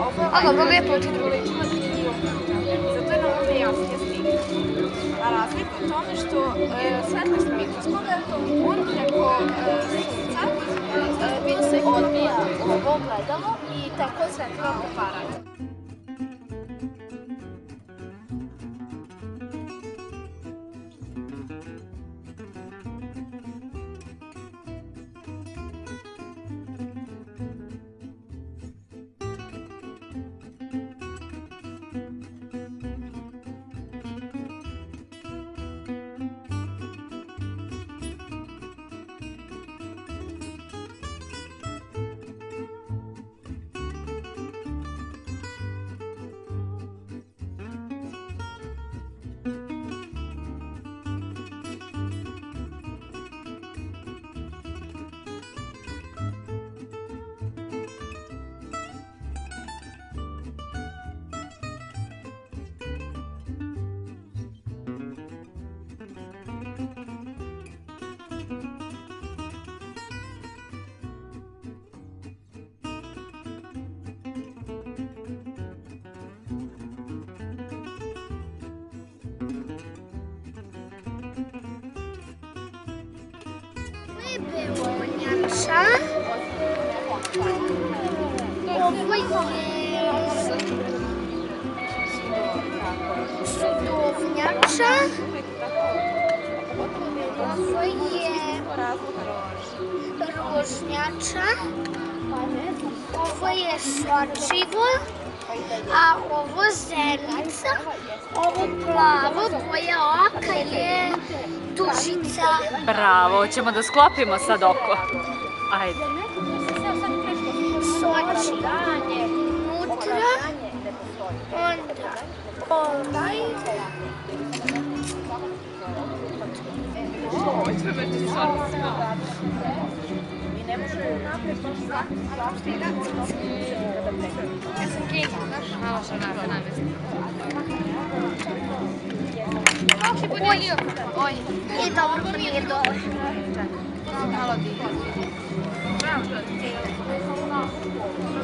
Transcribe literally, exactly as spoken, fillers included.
A dobro, lijepo oči drugi. Zato je nam ovdje jasnije slike. A razlika u tome što svetlost mikroskopa, on preko sunca se odbija ovo ogledalo i tako svetlo aparat. Beonjača, ovo je sudovnjača, ovo je rožnjača, ovo je sočivo, a ovo zenica, ovo plavo koja oka je dužica. Bravo, hoćemo da sklopimo sad oko. Ajde. Soči unutra, onda ovaj. Ja sam Kinga, znaš? Malo što nade namesti. Kako si podelio? Oj. Nije dobro, pa nije dobro. Malo ti. Bravo što ti.